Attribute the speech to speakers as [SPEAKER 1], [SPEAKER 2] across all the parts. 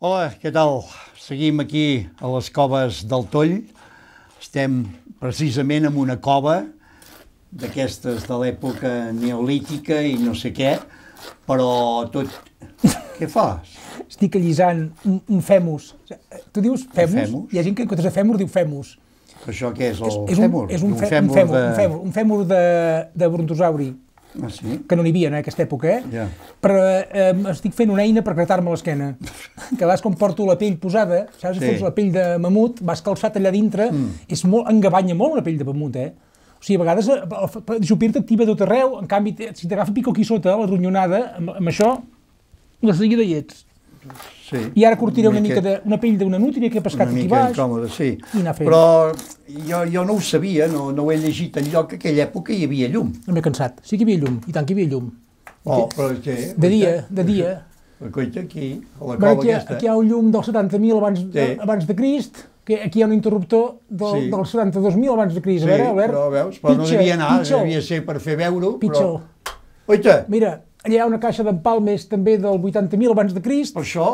[SPEAKER 1] Hola, què tal? Seguim aquí a les coves del Toll. Estem precisament en una cova d'aquestes de l'època neolítica i no sé què, però tot... Què fas?
[SPEAKER 2] Estic allisant un fèmus. Tu dius fèmus?
[SPEAKER 1] Fèmus?
[SPEAKER 2] Hi ha gent que en comptes de fèmur diu fèmus.
[SPEAKER 1] Això què és, el
[SPEAKER 2] fèmur? És un fèmur de brontosauri.
[SPEAKER 1] Ah, sí?
[SPEAKER 2] Que no n'hi havia en aquesta època,
[SPEAKER 1] Ja.
[SPEAKER 2] Però estic fent una eina per gratar-me l'esquena. Que vas com porto la pell posada, saps? Si fots la pell de mamut, vas calçat allà dintre, engabanya molt una pell de mamut, O sigui, a vegades el jupir t'activa tot arreu, en canvi, si t'agafa pico aquí sota, la ronyonada, amb això, de seguida hi ets.
[SPEAKER 1] Sí.
[SPEAKER 2] I ara curtiré una mica d'una pell d'una nútria que he pescat aquí baix.
[SPEAKER 1] Incòmode, sí.
[SPEAKER 2] I anar fent.
[SPEAKER 1] Però jo no ho sabia, no ho he llegit enlloc, que aquella època hi havia llum.
[SPEAKER 2] No m'he cansat. Sí que hi havia llum, i tant que hi havia llum.
[SPEAKER 1] Oh, però què?
[SPEAKER 2] De dia.
[SPEAKER 1] Coita, aquí, a la cova aquesta.
[SPEAKER 2] Aquí hi ha un llum dels 70.000 abans de Crist, que aquí hi ha un interruptor dels 72.000 abans de Crist.
[SPEAKER 1] Sí, però veus, però no devia anar, devia ser per fer veure-ho.
[SPEAKER 2] Pitjor.
[SPEAKER 1] Oita!
[SPEAKER 2] Mira, allà hi ha una caixa d'empalmes també del 80.000 abans de Crist.
[SPEAKER 1] Per això,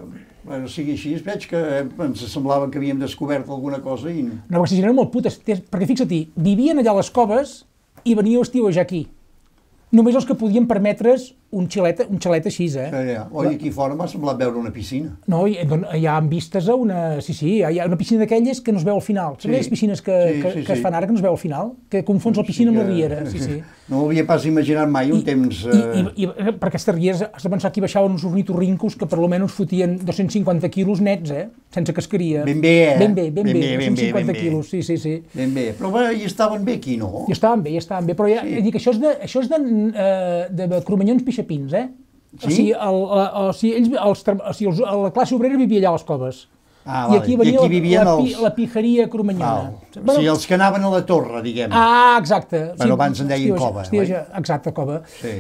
[SPEAKER 1] sigui així, veig que ens semblava que havíem descobert alguna cosa i...
[SPEAKER 2] No, perquè si eren molt putes, perquè fixa-t'hi, vivien allà a les coves i veníeu a estiuejar aquí. Només els que podien permetre's un xalet així,
[SPEAKER 1] Oi, aquí fora m'ha semblat veure una piscina.
[SPEAKER 2] No, hi ha vistes a una... Sí, hi ha una piscina d'aquelles que no es veu al final. Saps les piscines que es fan ara que no es veu al final? Que confons la piscina amb la riera. Sí.
[SPEAKER 1] No ho havia pas imaginat mai un temps...
[SPEAKER 2] I per aquestes rieres has de pensar que hi baixaven uns ornitorrincos que per almenys fotien 250 quilos nets, sense casqueria.
[SPEAKER 1] Ben bé,
[SPEAKER 2] Ben bé, 250 quilos, sí.
[SPEAKER 1] Ben bé, però hi estaven bé aquí, no?
[SPEAKER 2] Hi estaven bé, però ja dic, això és de cromanyons pixapins, Sí? O sigui, la classe obrera vivia allà a les coves. I aquí venia la pijeria cromanyona.
[SPEAKER 1] O sigui, els que anaven a la torre, diguem.
[SPEAKER 2] Exacte.
[SPEAKER 1] Però abans en deien cova, oi?
[SPEAKER 2] Exacte, cova.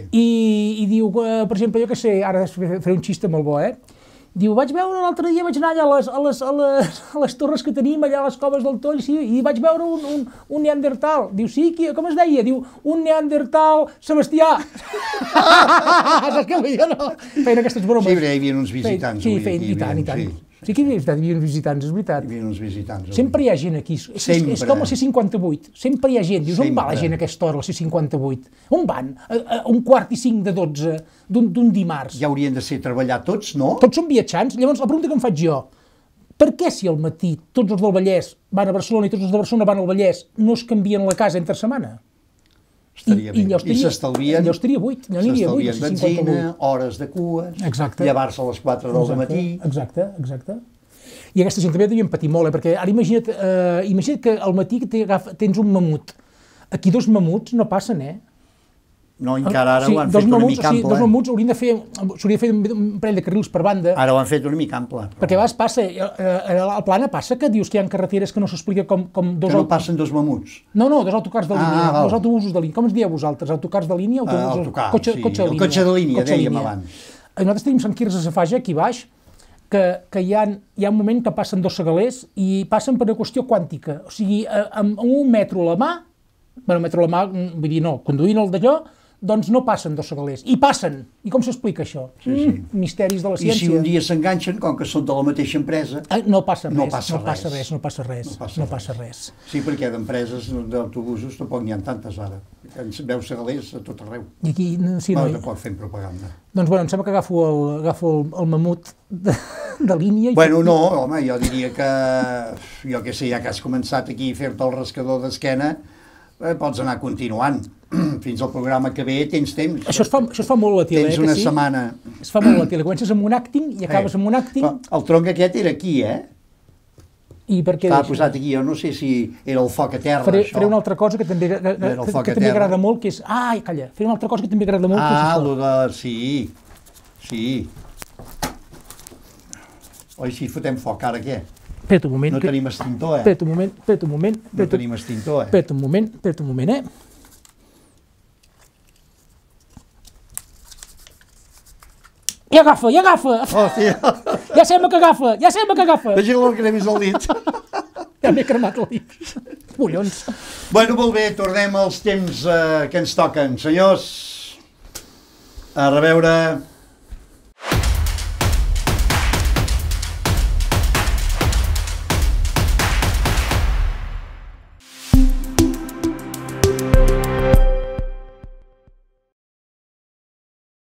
[SPEAKER 2] I diu, per exemple, jo què sé, ara faré un xiste molt bo, Diu, vaig veure l'altre dia, vaig anar allà a les torres que tenim allà a les coves del Toll, i vaig veure un neandertal. Diu, sí, com es deia? Diu, un neandertal Sebastià. Saps què vull dir, no? Feien aquestes bromes.
[SPEAKER 1] Sí, hi havia uns visitants.
[SPEAKER 2] Sí, feien, i tant. Sí que hi havia uns visitants, és veritat.
[SPEAKER 1] Hi havia uns visitants.
[SPEAKER 2] Sempre hi ha gent aquí. És com la C58. Sempre hi ha gent. Dius, on va la gent a aquesta hora, la C58? On van? A 1:45 d'un dimarts.
[SPEAKER 1] Ja haurien de ser treballar tots, no?
[SPEAKER 2] Tots són viatjants. Llavors, la pregunta que em faig jo, per què si al matí tots els del Vallès van a Barcelona i tots els de Barcelona van al Vallès no es canvien la casa entre setmana?
[SPEAKER 1] Estaria bé. I s'estalvien...
[SPEAKER 2] Allò estaria buit.
[SPEAKER 1] S'estalvien benzina, hores de cues, llevar-se a les 4 del matí...
[SPEAKER 2] Exacte. I aquesta gent també devien patir molt, perquè ara imagina't que al matí tens un mamut. Aquí 2 mamuts no passen,
[SPEAKER 1] No, encara ara ho han fet una mica ample.
[SPEAKER 2] 2 mamuts s'hauria de fer un parell de carrils per banda.
[SPEAKER 1] Ara ho han fet una mica ample.
[SPEAKER 2] Perquè a vegades passa, al Plana passa que dius que hi ha carreteres que no s'explica com...
[SPEAKER 1] Que no passen 2 mamuts?
[SPEAKER 2] No, 2 autocars de línia, 2 autobusos de línia. Com es dieu vosaltres? Autocars de línia?
[SPEAKER 1] Autocar, sí. El cotxe de línia, dèiem abans.
[SPEAKER 2] Nosaltres tenim Sant Quirze de Safaja, aquí baix, que hi ha un moment que passen 2 segalers i passen per una qüestió quàntica. O sigui, amb un metro a la mà, vull dir, no, conduint el d'allò, doncs no passen 2 segalers. I passen! I com s'explica això? Misteris de la ciència.
[SPEAKER 1] I si un dia s'enganxen, com que són de la mateixa empresa...
[SPEAKER 2] No passa res.
[SPEAKER 1] Sí, perquè d'empreses, d'autobusos, tampoc n'hi ha tantes ara. Veus segalers a tot arreu.
[SPEAKER 2] I aquí...
[SPEAKER 1] Tampoc fem propaganda.
[SPEAKER 2] Doncs, bueno, em sembla que agafo el mamut de línia...
[SPEAKER 1] Bueno, no, home, jo diria que... Jo què sé, ja que has començat aquí a fer-te el rascador d'esquena, pots anar continuant. Fins al programa que ve tens temps.
[SPEAKER 2] Això es fa molt a la tele,
[SPEAKER 1] Tens una setmana.
[SPEAKER 2] Es fa molt a la tele. Comences amb un acting i acabes amb un acting...
[SPEAKER 1] El tronc aquest era aquí,
[SPEAKER 2] I per què?
[SPEAKER 1] Estava posat aquí, jo no sé si era el foc a terra, això.
[SPEAKER 2] Faré una altra cosa que també agrada molt, que és... Calla, faré una altra cosa que també agrada molt, que és
[SPEAKER 1] això. Sí. Oi, si fotem foc, ara què?
[SPEAKER 2] Espera't un moment.
[SPEAKER 1] No tenim extintor,
[SPEAKER 2] Espera't un moment.
[SPEAKER 1] No tenim extintor,
[SPEAKER 2] Espera't un moment, Ja agafa!
[SPEAKER 1] Hòstia!
[SPEAKER 2] Ja sembla que agafa!
[SPEAKER 1] Vegeu el que n'he vist al dit.
[SPEAKER 2] Ja m'he cremat el dit. Collons.
[SPEAKER 1] Bueno, molt bé, tornem als temps que ens toquen. Senyors, a reveure...